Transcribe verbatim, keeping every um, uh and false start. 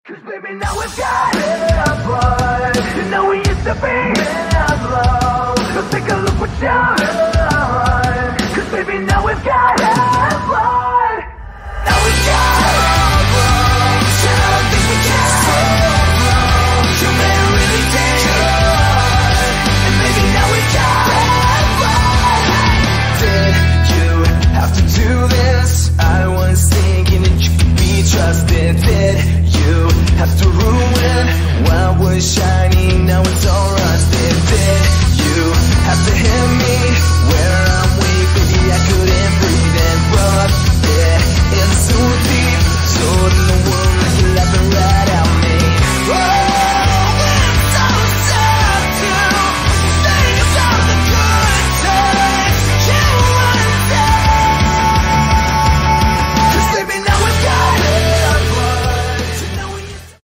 Cause baby now we've got bad blood. You know we used to be bad love. So take a look what you've done. Cause baby now we've got bad blood. Now we've got bad blood. I don't think we can solve. You made it really good. And baby now we've got bad blood. Did you have to do this? I was thinking that you could be trusted. Did you have to ruin what was shining?